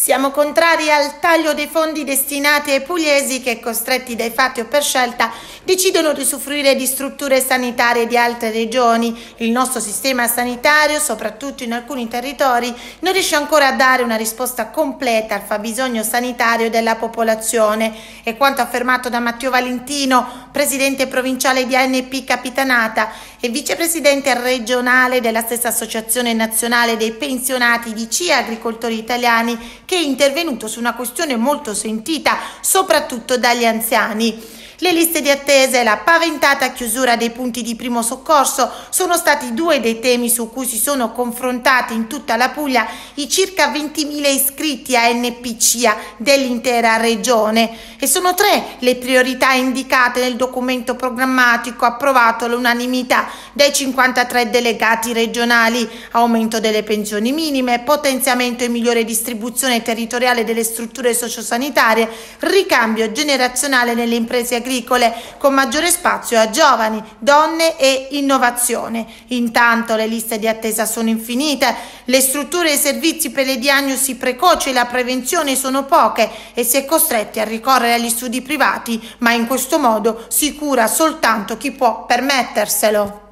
Siamo contrari al taglio dei fondi destinati ai pugliesi che, costretti dai fatti o per scelta, decidono di usufruire di strutture sanitarie di altre regioni. Il nostro sistema sanitario, soprattutto in alcuni territori, non riesce ancora a dare una risposta completa al fabbisogno sanitario della popolazione. È quanto affermato da Matteo Valentino, presidente provinciale di ANP Capitanata e vicepresidente regionale della stessa Associazione Nazionale dei Pensionati di CIA Agricoltori Italiani, che è intervenuto su una questione molto sentita soprattutto dagli anziani. Le liste di attesa e la paventata chiusura dei punti di primo soccorso sono stati due dei temi su cui si sono confrontati in tutta la Puglia i circa 20.000 iscritti a NPCIA dell'intera regione e sono tre le priorità indicate nel documento programmatico approvato all'unanimità dai 53 delegati regionali: aumento delle pensioni minime, potenziamento e migliore distribuzione territoriale delle strutture sociosanitarie, ricambio generazionale nelle imprese agricole con maggiore spazio a giovani, donne e innovazione. Intanto le liste di attesa sono infinite, le strutture e i servizi per le diagnosi precoci e la prevenzione sono poche e si è costretti a ricorrere agli studi privati, ma in questo modo si cura soltanto chi può permetterselo.